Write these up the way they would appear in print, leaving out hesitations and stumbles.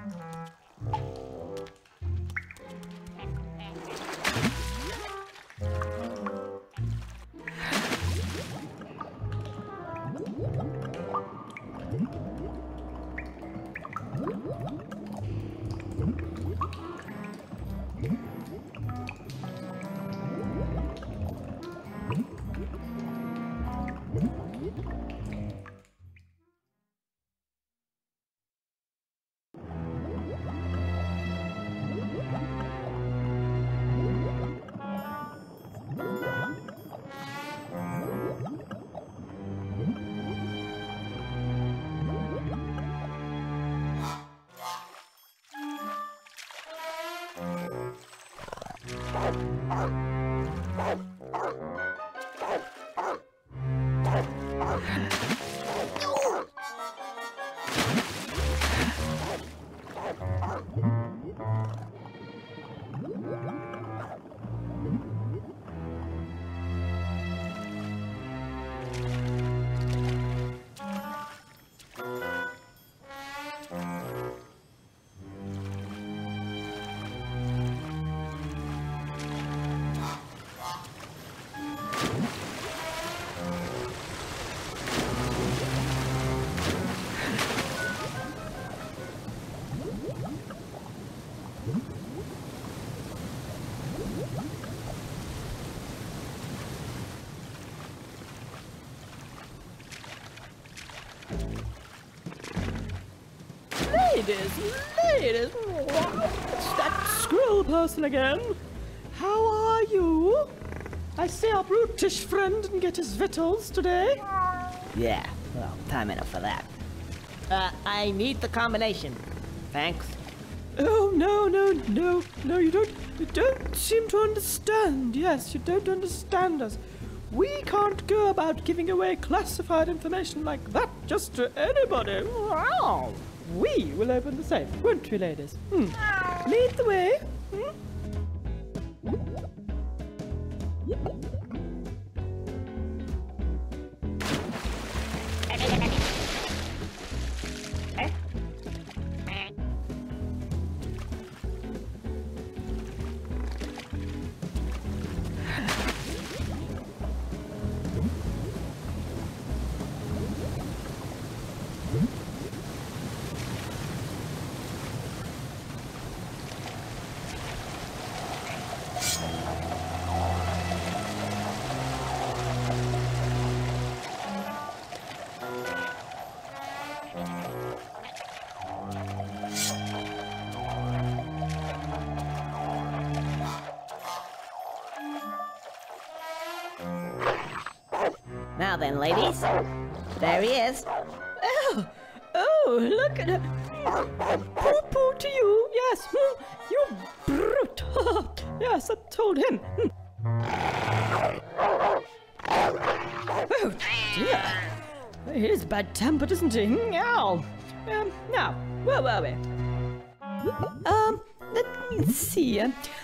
Ladies, it's that squirrel person again. How are you? I see our brutish friend didn't get his victuals today. Yeah, well, time enough for that. I need the combination. Thanks. Oh, no, you don't seem to understand. Yes, you don't understand us. We can't go about giving away classified information like that just to anybody. Wow. We will open the safe, won't we, ladies? Lead the way. Now then, ladies. There he is. Oh, look at it. Poo-poo to you. Yes, you brute. Yes, I told him. Oh, dear. He is bad-tempered, isn't he? Ow. Now, where were we? Let me see.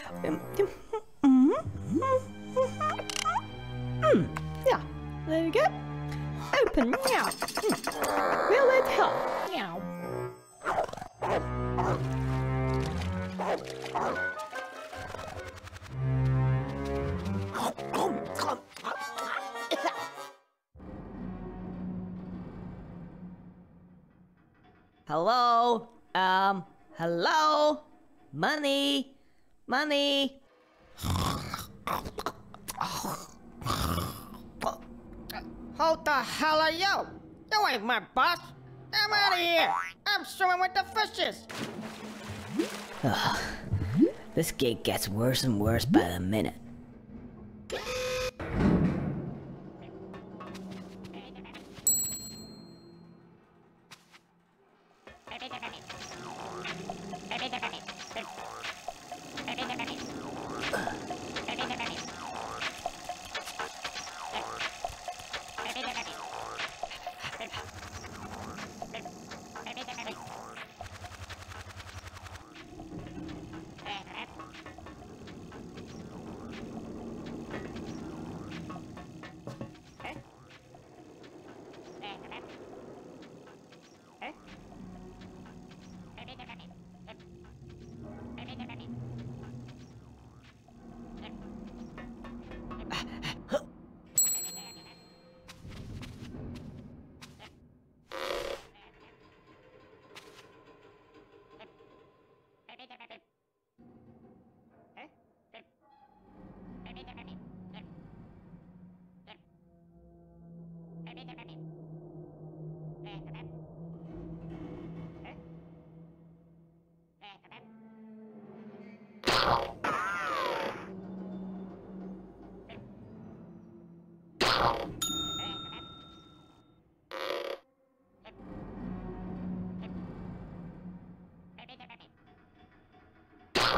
Yeah, there you go. Open, meow. We'll let her. Meow. Hello? Hello? Money? Money? Who the hell are you? You ain't my boss. I'm out of here. I'm swimming with the fishes. This gig gets worse and worse by the minute.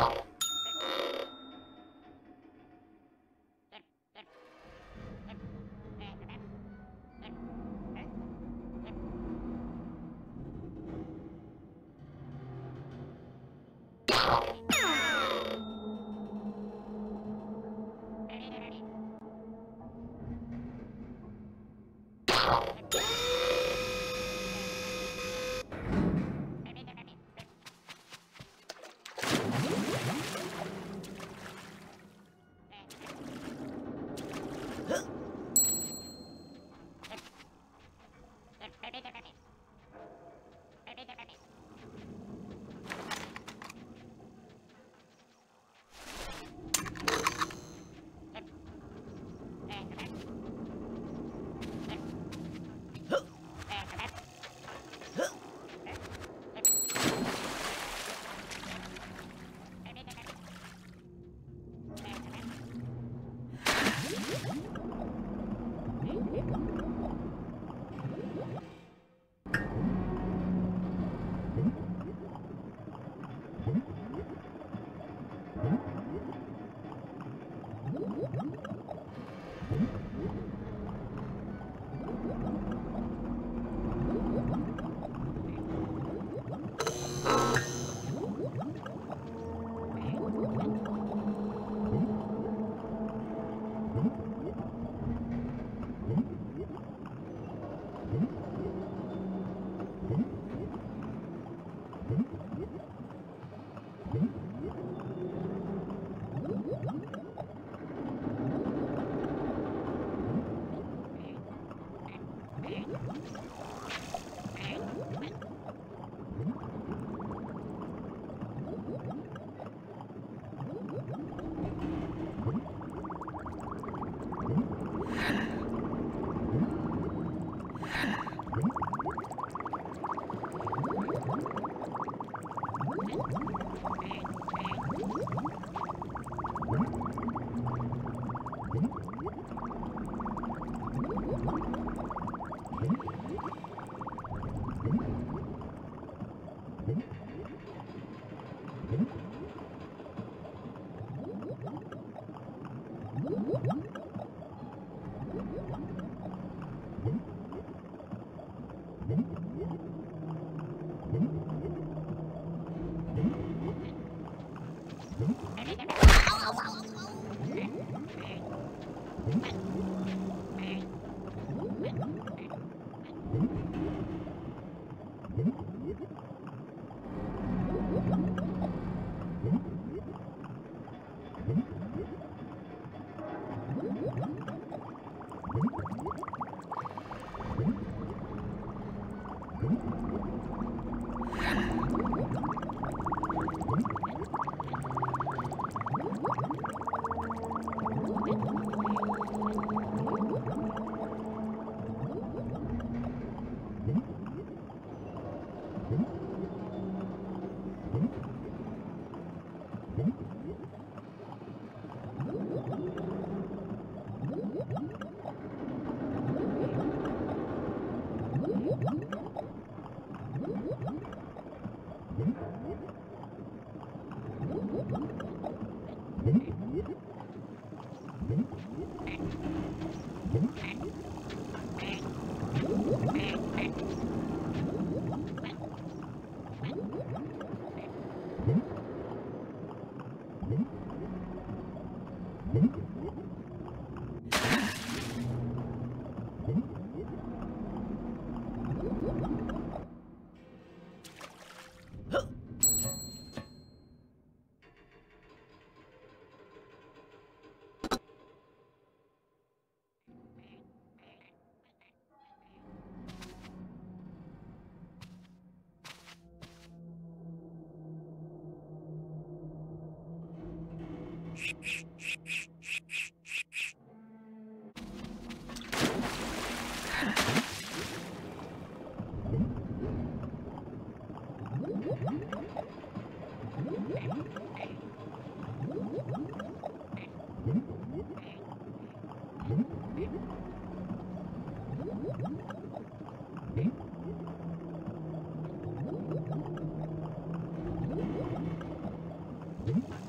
Hmm?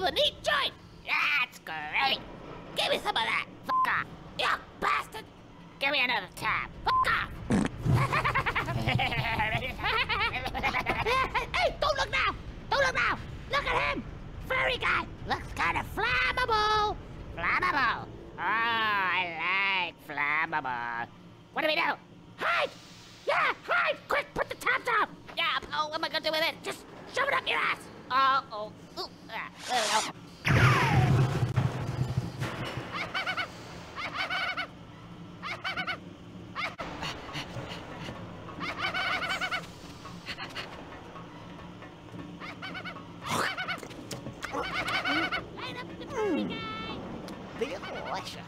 a neat joint. That's great. Give me some of that. Fuck off. You bastard. Give me another tab. Fuck off. Hey, don't look now. Don't look now. Look at him. Furry guy. Looks kind of flammable. Flammable. Oh, I like flammable. What do we do? Hide! Yeah, hide! Quick, put the tabs off! Yeah, oh, what am I gonna do with it? Just shove it up your ass! Oh, ooh, there we go. Light up the furry guy! Delicious.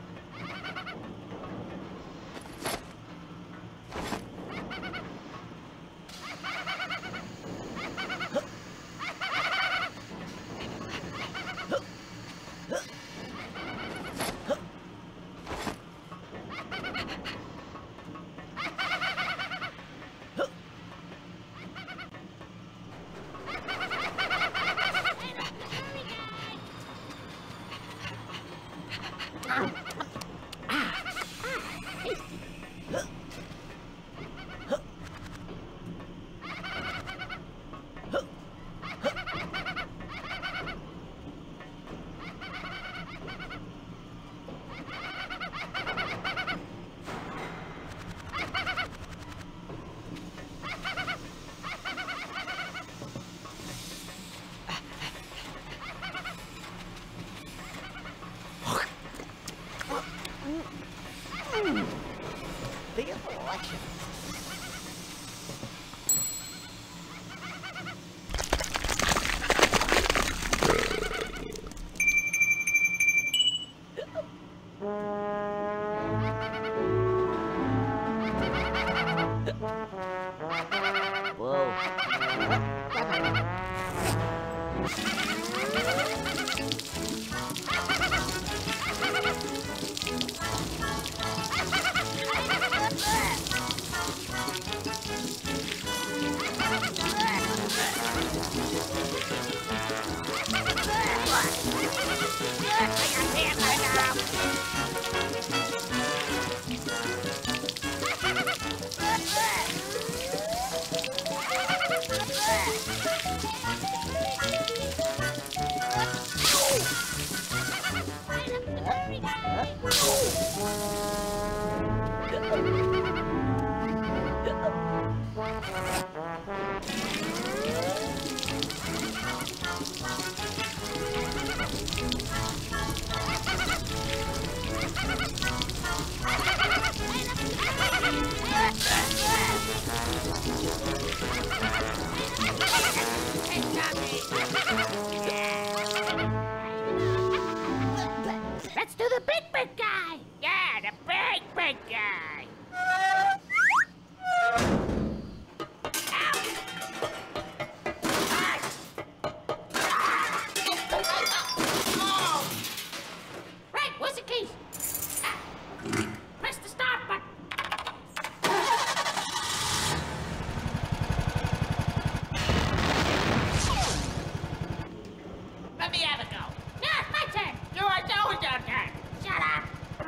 Let's do the big guy! Yeah, the big guy! Right, where's the keys? Press the start button. Let me have a go. Yeah, my turn. It's always your turn. Shut up.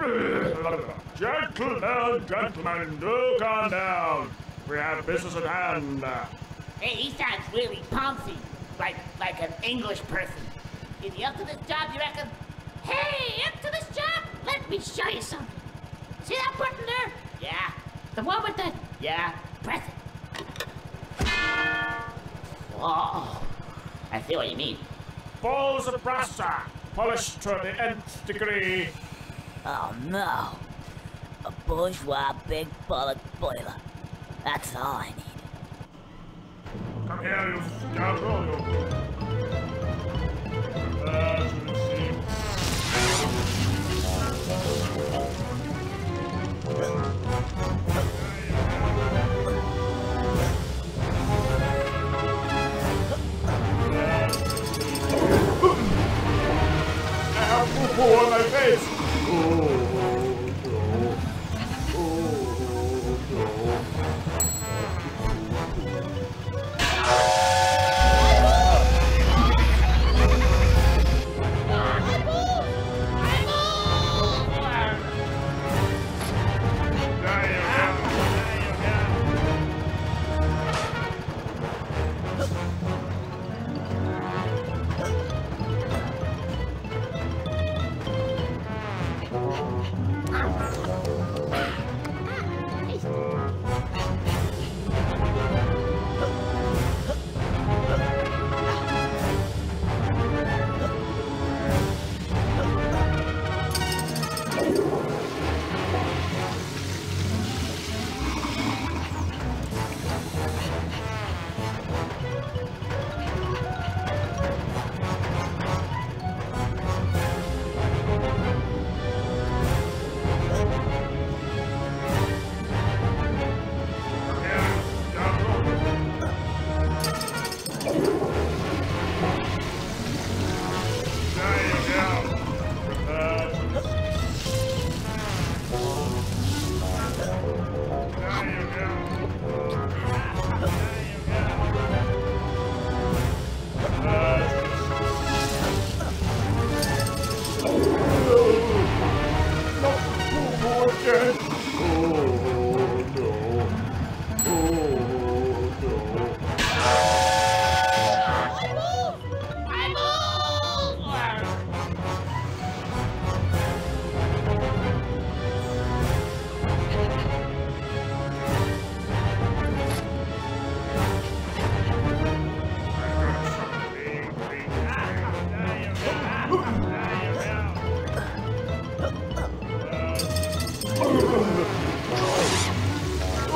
Gentlemen, do calm down. We have business at hand. Hey, he sounds really pomsy, like an English person. Is he up to this job, you reckon? Hey, up to this job? Let me show you something. See that button there? Yeah. The one with the... Yeah. Press it. Whoa. I see what you mean. Balls of brassa, polished to the nth degree. Oh no. A bourgeois big bullet boiler. That's all I need. Come here, you scoundrel, you. As you see. I have poo-poo on my face.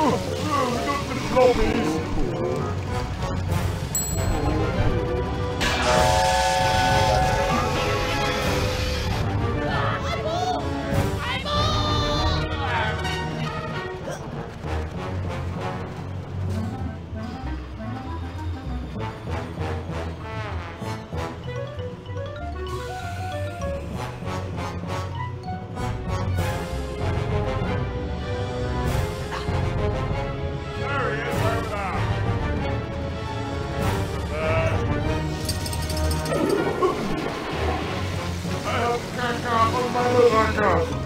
Not the floppies. There he is over there. I have caca on my lasagna.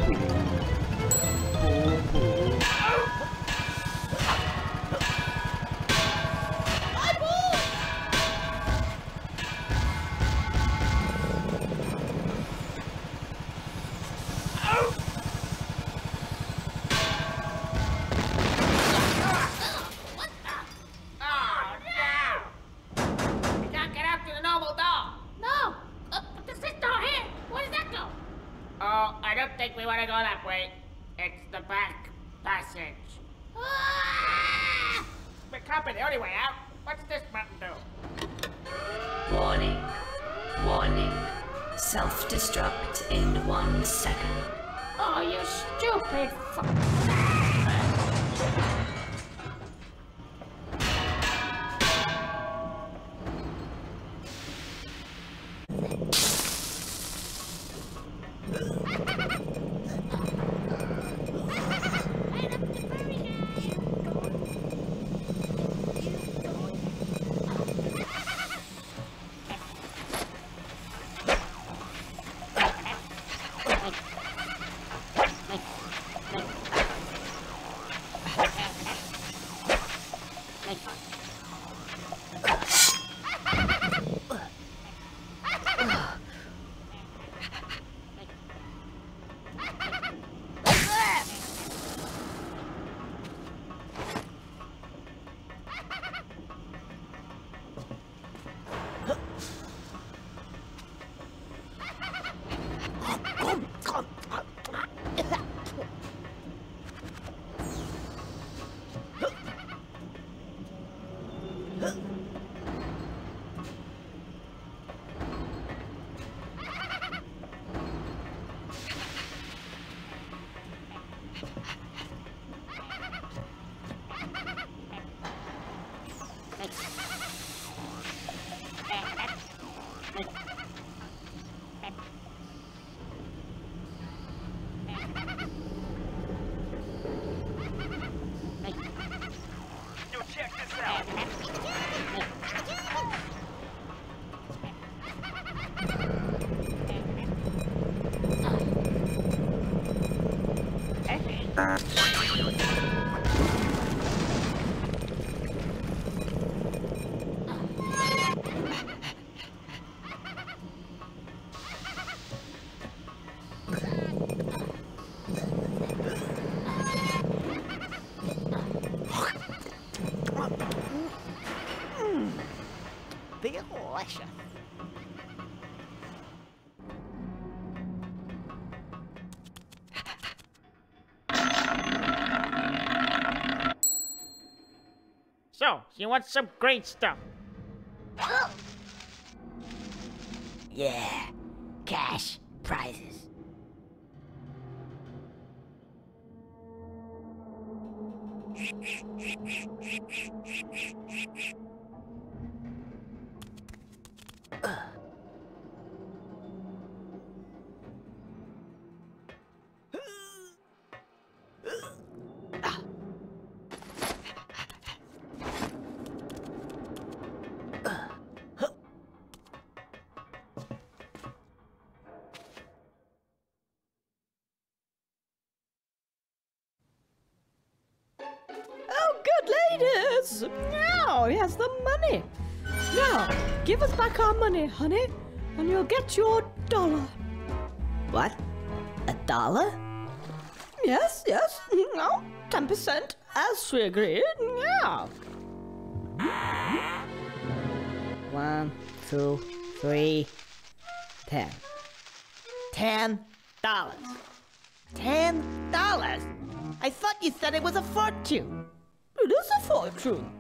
Oh, no! We can't get out to the normal door. No! But there's this door here. Where does that go? Oh, I don't think we want to go that way. It's the back passage. Ah! It can't be the only way out. What's this button do? Warning. Warning. Self-destruct in 1 second. Oh, you stupid fuck. Delicious. So, you want some great stuff? Yeah, cash, prizes. Oh, good ladies! Now, here's the money. Now, give us back our money, honey, and you'll get your $1. What? $1? Yes, yes. No, 10%, as we agreed. Yeah. 1, 2, 3, 10. $10. $10? I thought you said it was a fortune. It is a fortune.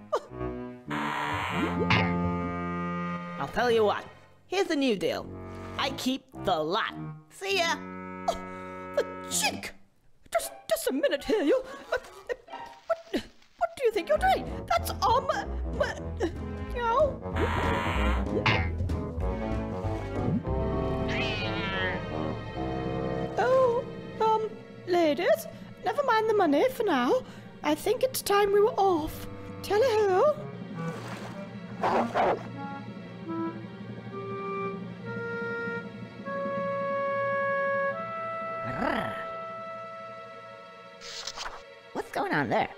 I'll tell you what. Here's the new deal. I keep the lot. See ya. The cheek! Just a minute here, you. What do you think you're doing? That's you know. Oh, ladies, never mind the money for now. I think it's time we were off. Tally-ho. What's going on there?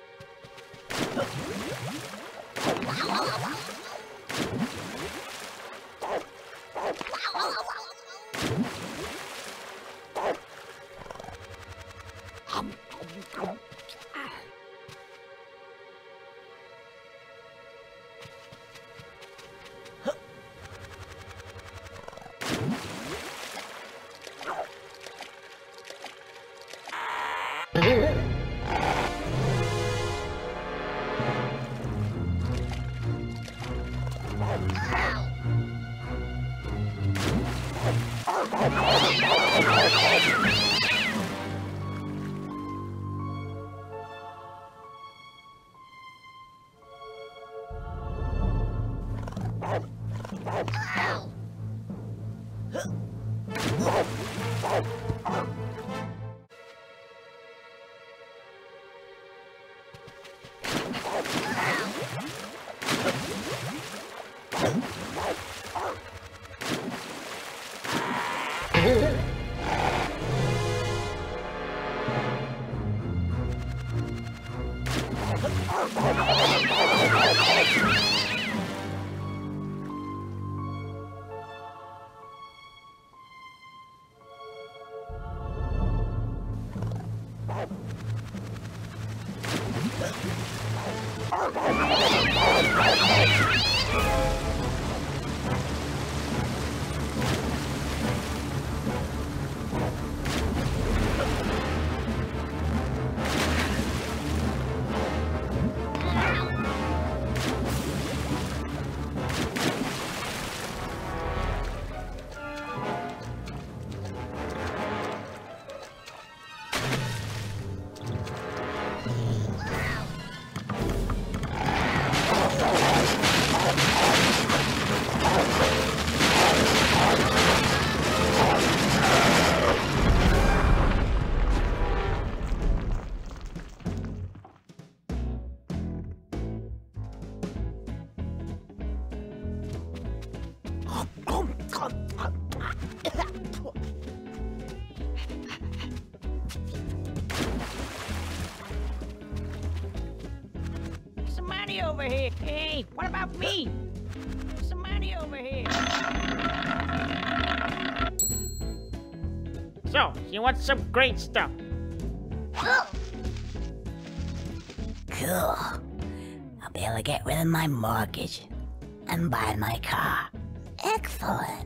Some money over here. Hey, what about me? Some money over here. So, you want some great stuff? Cool. I'll be able to get rid of my mortgage and buy my car. Excellent.